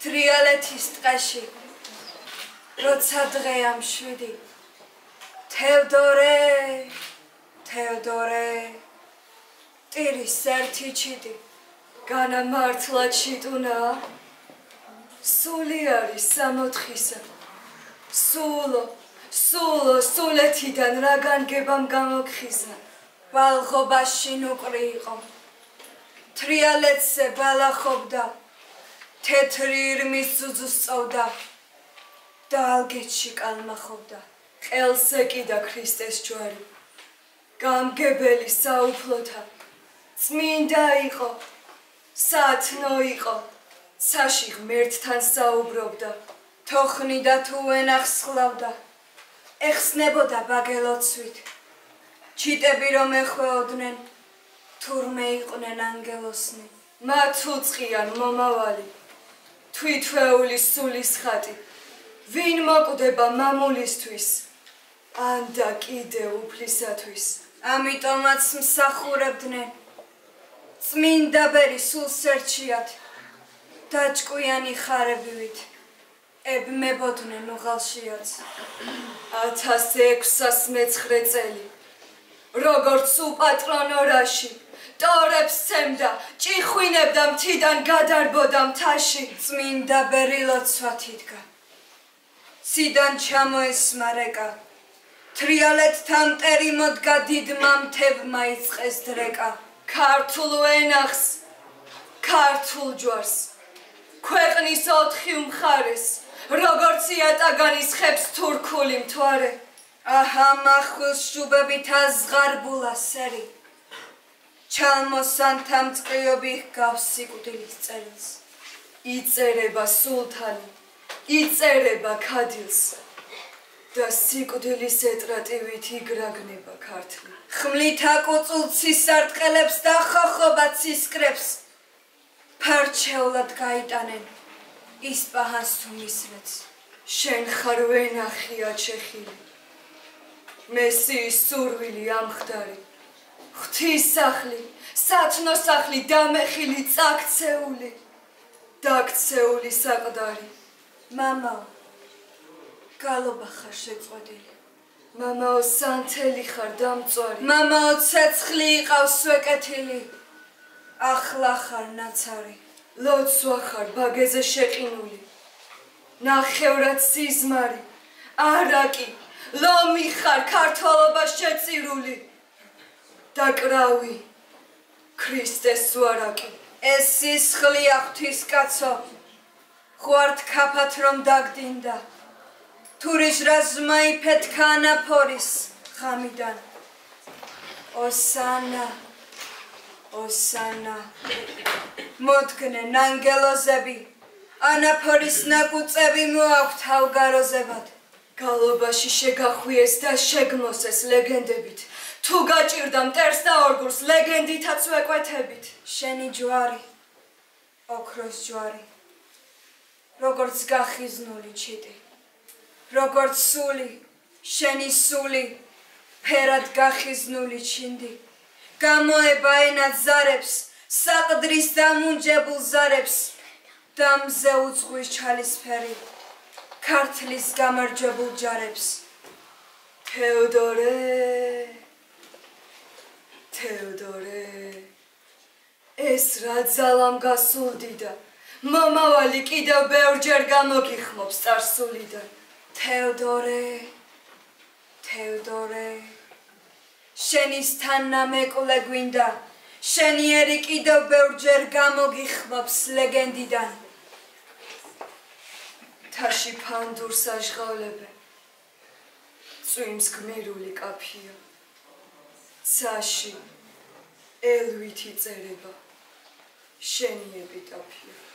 Trialეთის ტყეში როცა დღეა მშვიდი თევდორე ტირის ერთი ჩიტი განამართლა ჩიტუნა სული არის 64-ისა სულეთიდან რა განგებამ გამოგხიზნა ბალღობაში ნუკრი იყო თრიალეთზე ბალახობდა თეთრი ირმის ძუძუს წოვდა და ალგეთში კალმახობდა ყელს ეკიდა ქრისტეს ჯვარი გამგებელი საუფლოთა წმინდა იყო სათნო იყო ცაში ღმერთთან საუბრობდა თოხნიდა თუ ენახს ხლავდა ეხსნებოდა ბაგელოცვით ჩიტები რომ ეხვეოდნენ თურმე იყვნენ ანგელოსნი მათ უწყიან მომავალი თვითვეული სულის ხატი ვინ მოკვდება მამულისთვის ან და კიდე უფლისათვის ამიტომაც მსახურებდნენ წმინდა ბერი სულს ერჩიათ დაჭკვიანი ხარებივით ებმებოდნენ უღალშიაც 1609 წელი როგორც უპატრონო რაში ტორებს სცემდა ჭიხვინებდა მთიდან გადარბოდა მთაში წმინდა ბერი ლოცვათ იდგა ციდან ჩამოესმა რეკა თრიალეთთან მტერი მოდგა დიდმა მთებმა იწყეს დრეკა ქართულ ენახს ქართულ ჯვარს ქვეყნის 4 მხარეს როგორც იატაგანის ხებს თურქული მთვარე აჰა მახვილს შუბებით აზღარბულა სერი ჩალმოსანთა მწყიობი ჰგავს სიკვდილის წერილს იწერება სულთანი იწერება ქადილს და სიკვდილის ეტრატივით იგრაგნება ქართლი ხმლით აკუწულ ცისარტყელებს და ხოხობად ცისკრებს ფარჩეულად გაიტანენ ისპაჰანს თუ მისრეც შენ ხარ ვენახია ჩეხილი მესიის სურვილი ამხდარი ღვთის სახლი სათნო სახლი დამეხილი წაქცეული დაქცეული საყდარი მამაო გალობა ხარ შეწყვეტილი მამაო სანთელი ხარ დამწვარი მამაო ცეცხლი იყავს ვეკეთილი ახლა ხარ ნაცარი ლოცვა ხარ ბაგეზე შეყინული ნახევრად სიზმარი არაკი ლომი ხარ ქართველობა შეწირული დაკრავი ქრისტეს ვარაკი ეს სისხლია ღვთისკაცო ხვართ ქაფათ რომ დაგდინდა თურიშ რაზმა იფეთქა ანაფორის ღამიდან ოსანა მოდგნენ ანგელოზები ანაფორის ნაკუწები მოაქვთ ავგაროზებად გალობაში შეგახვიეს და შეგმოსეს ლეგენდებით თუ გაჭირდა მტერს და ორგურს ლეგენდითაც ვეკვეთებით შენი ჯვარი ოქროს ჯვარი როგორც გახიზნული ჩიტი როგორც სული შენი სული ფერად გახიზნული ჩინდი გამოება ენად ზარებს საყდრის დამუნჯებულ ზარებს დამზე უძღვის ჩალისფერი ქართლის გამარჯვებულ ჯარებს თევდორე ეს რა ძალამ გასულდიდა მომავალი კიდევ ბევრჯერ გამოგიხმობს წარსულიდან თევდორე შენისთან ნამეკვლე გვინდა შენიერი კიდევ ბევრჯერ გამოგიხმობს ლეგენდიდან თაში ფანდურს აშღავლებენ წვიმს გმირული კაფია ცაში ელვით იწერება შენი ეპიტაფია